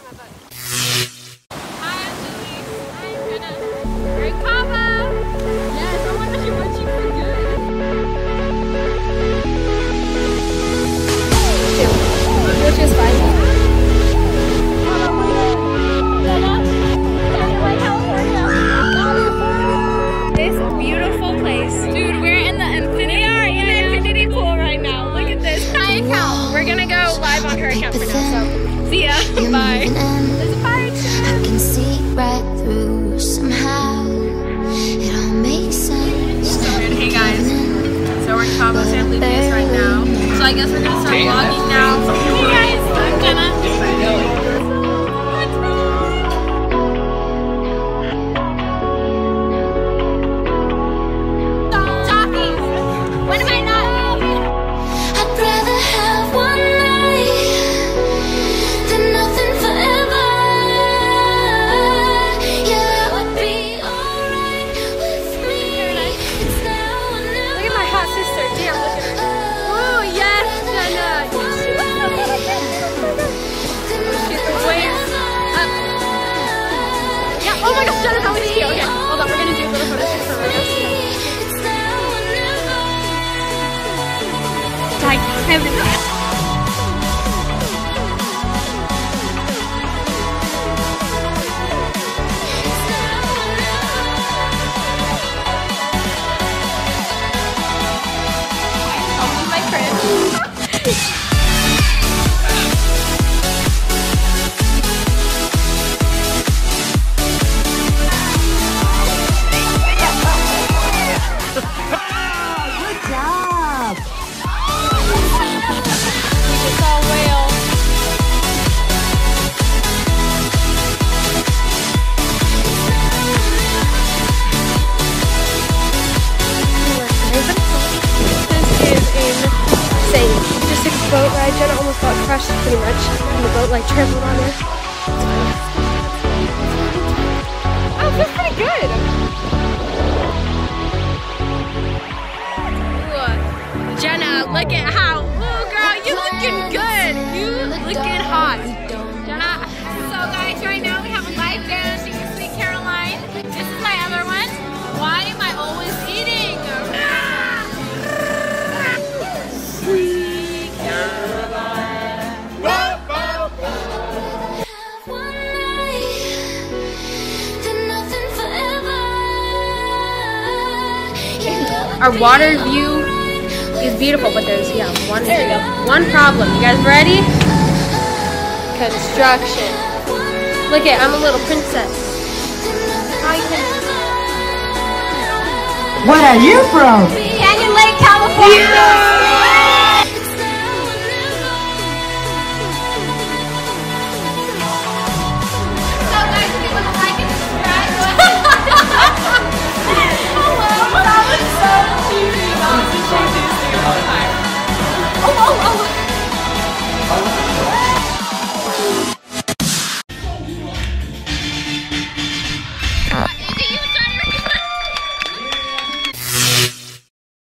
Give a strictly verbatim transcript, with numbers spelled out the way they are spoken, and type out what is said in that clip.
Hi, I'm Julie. I'm Jenna. We're in Cabo. Yes, oh my gosh, you're watching for good. Which is fine. This beautiful place. Dude, we're in the infinity, in the infinity pool right now. Look at this. My account. We're gonna go live on her account for now, so see ya. Bye. There's a pirate ship. I can see right through somehow. It all makes sense. Hey guys, so we're in Cabo San Lucas right now. So I guess we're gonna start vlogging now. Hey guys, I'm Jenna. Oh my gosh, Jenna's always cute. Okay, hold on, we're gonna do a little photo shoot for Rose. Tag, I have the I'll do my crib. Boat ride. Jenna almost got crushed pretty much, and the boat like trampled on her. Oh, it feels pretty good. Ooh. Jenna, look at how, ooh girl, you looking good. You looking hot. Jenna. So guys, right now we have a live dance. You can see Caroline. This is my other one. Why am I always eating? Our water view is beautiful, but there's, yeah, one, one problem. You guys ready? Construction. Look at, I'm a little princess. Where are you from? Canyon Lake, California.